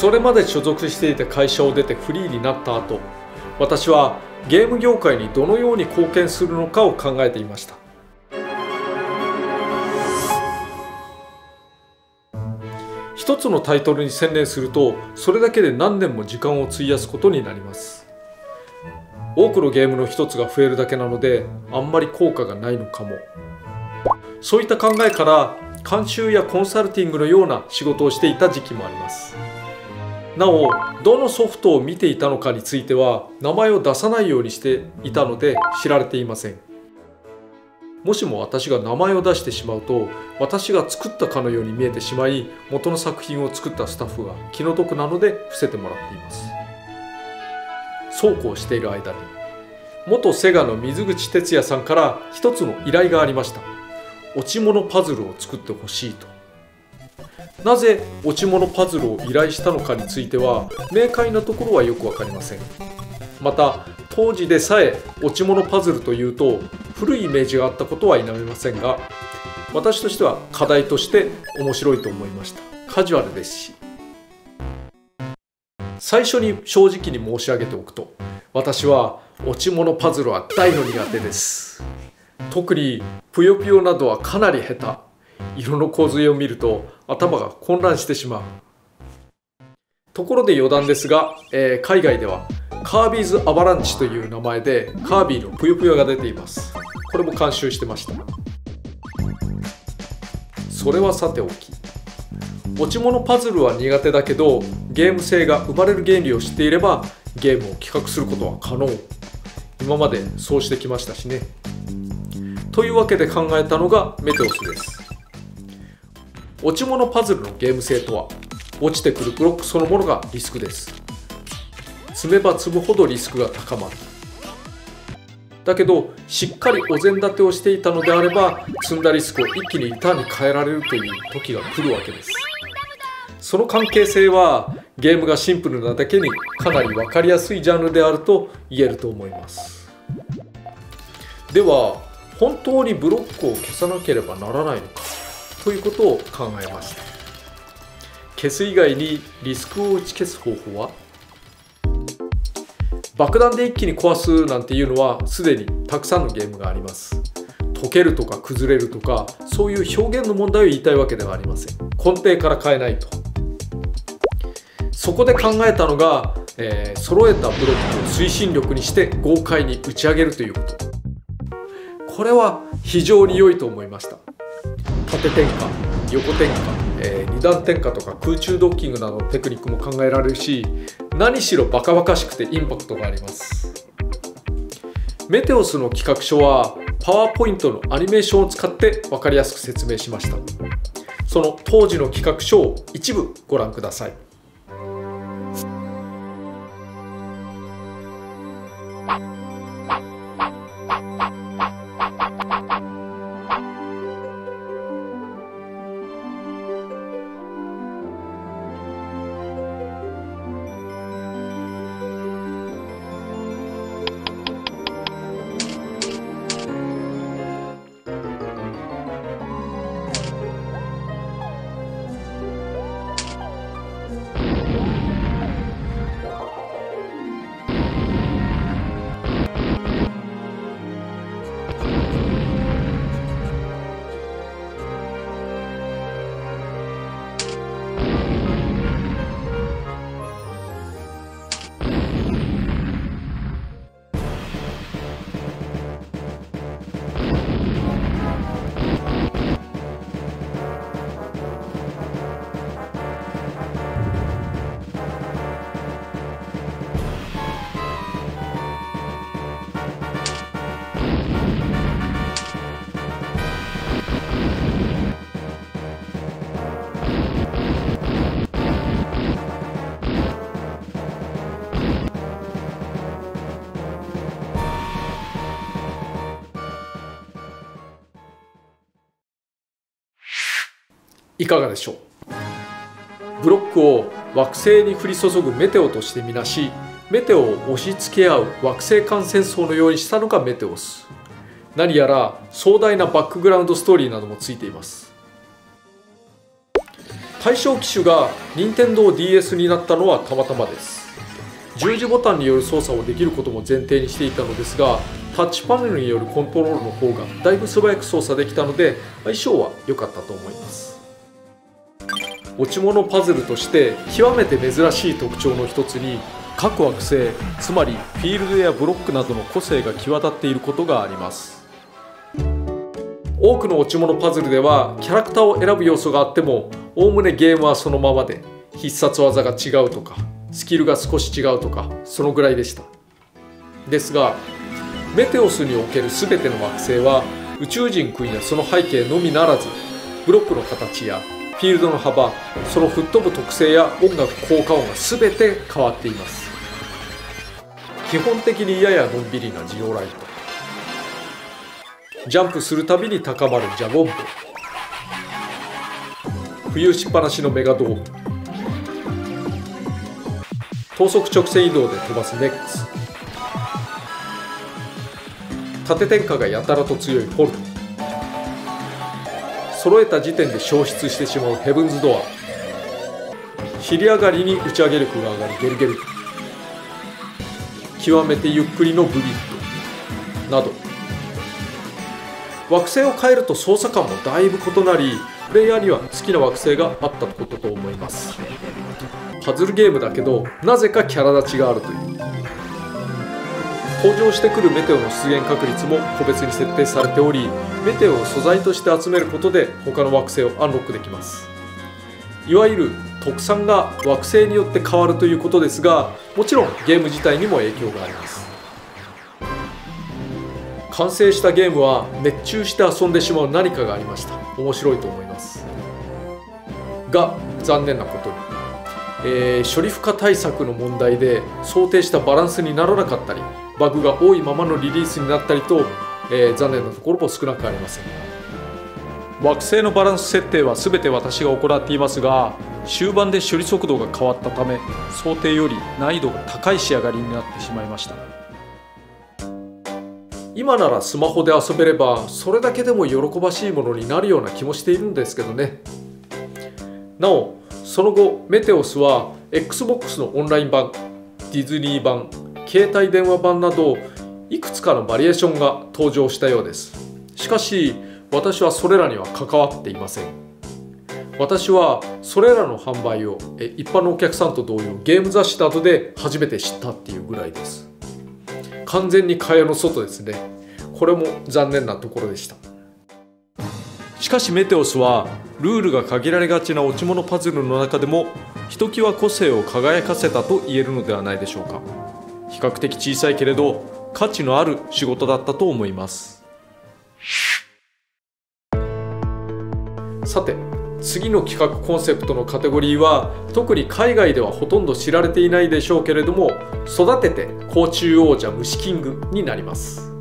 それまで所属していた会社を出てフリーになった後、私はゲーム業界にどのように貢献するのかを考えていました。一つのタイトルに専念すると、それだけで何年も時間を費やすことになります。多くのゲームの一つが増えるだけなので、あんまり効果がないのかも。そういった考えから監修やコンサルティングのような仕事をしていた時期もあります。なお、どのソフトを見ていたのかについては名前を出さないようにしていたので知られていません。もしも私が名前を出してしまうと、私が作ったかのように見えてしまい、元の作品を作ったスタッフが気の毒なので伏せてもらっています。そうこうしている間に、元セガの水口哲也さんから一つの依頼がありました。落ち物パズルを作ってほしいと。なぜ落ち物パズルを依頼したのかについては明快なところはよく分かりません。また当時でさえ落ち物パズルというと古いイメージがあったことは否めませんが、私としては課題として面白いと思いました。カジュアルですし。最初に正直に申し上げておくと、私は落ち物パズルは大の苦手です。特にぷよぷよなどはかなり下手。色の構図を見ると頭が混乱してしまう。ところで余談ですが、海外ではカービーズアバランチという名前でカービィのぷよぷよが出ています。これも監修してました。それはさておき、落ち物パズルは苦手だけどゲーム性が生まれる原理を知っていればゲームを企画することは可能。今までそうしてきましたしね。というわけで考えたのがメテオスです。落ち物パズルのゲーム性とは、落ちてくるブロックそのものがリスクです。積めば積むほどリスクが高まる。だけどしっかりお膳立てをしていたのであれば、積んだリスクを一気にリターンに変えられるという時が来るわけです。その関係性はゲームがシンプルなだけにかなり分かりやすいジャンルであると言えると思います。では本当にブロックを消さなければならないのかということを考えました。消す以外にリスクを打ち消す方法は、爆弾で一気に壊すなんていうのはすでにたくさんのゲームがあります。溶けるとか崩れるとか、そういう表現の問題を言いたいわけではありません。根底から変えないと。そこで考えたのが、揃えたブロックを推進力にして豪快に打ち上げるということ。これは非常に良いと思いました。縦転下、横転下、二段転下とか空中ドッキングなどのテクニックも考えられるし、何しろバカバカしくてインパクトがあります。メテオスの企画書はパワーポイントのアニメーションを使って分かりやすく説明しました。その当時の企画書を一部ご覧ください。いかがでしょう。ブロックを惑星に降り注ぐメテオとしてみなし、メテオを押し付け合う惑星間戦争のようにしたのがメテオス。何やら壮大なバックグラウンドストーリーなどもついています。 対象機種が Nintendo DS になったのはたまたまです。十字ボタンによる操作をできることも前提にしていたのですが、タッチパネルによるコントロールの方がだいぶ素早く操作できたので相性は良かったと思います。落ち物パズルとして極めて珍しい特徴の一つに、各惑星、つまりフィールドやブロックなどの個性が際立っていることがあります。多くの落ち物パズルではキャラクターを選ぶ要素があっても、おおむねゲームはそのままで、必殺技が違うとかスキルが少し違うとか、そのぐらいでした。ですがメテオスにおける全ての惑星は宇宙人くんやその背景のみならず、ブロックの形やフィールドの幅、その吹っ飛ぶ特性や音楽効果音が全て変わっています。基本的にややのんびりなジオライト、ジャンプするたびに高まるジャボンボ、浮遊しっぱなしのメガドーム、等速直線移動で飛ばすネックス、縦転下がやたらと強いホルト、揃えた時点で消失してしまうヘブンズドア、尻上がりに打ち上げ力が上がるゲルゲル、極めてゆっくりのブリッドなど、惑星を変えると操作感もだいぶ異なり、プレイヤーには好きな惑星があったことと思います。パズルゲームだけどなぜかキャラ立ちがあるという。登場してくるメテオの出現確率も個別に設定されており、メテオを素材として集めることで他の惑星をアンロックできます。いわゆる特産が惑星によって変わるということですが、もちろんゲーム自体にも影響があります。完成したゲームは熱中して遊んでしまう何かがありました。面白いと思いますが、残念なことに処理負荷対策の問題で想定したバランスにならなかったり、バグが多いままのリリースになったりと、残念なところも少なくありません。惑星のバランス設定は全て私が行っていますが、終盤で処理速度が変わったため、想定より難易度が高い仕上がりになってしまいました。今ならスマホで遊べればそれだけでも喜ばしいものになるような気もしているんですけどね。なおその後メテオスは XBOX のオンライン版、ディズニー版、携帯電話版などいくつかのバリエーションが登場したようです。しかし私はそれらには関わっていません。私はそれらの販売を一般のお客さんと同様ゲーム雑誌などで初めて知ったっていうぐらいです。完全に蚊帳の外ですね。これも残念なところでした。しかしメテオスはルールが限られがちな落ち物パズルの中でもひときわ個性を輝かせたと言えるのではないでしょうか。比較的小さいけれど価値のある仕事だったと思います。さて次の企画コンセプトのカテゴリーは特に海外ではほとんど知られていないでしょうけれども、育てて甲虫王者虫キングになります。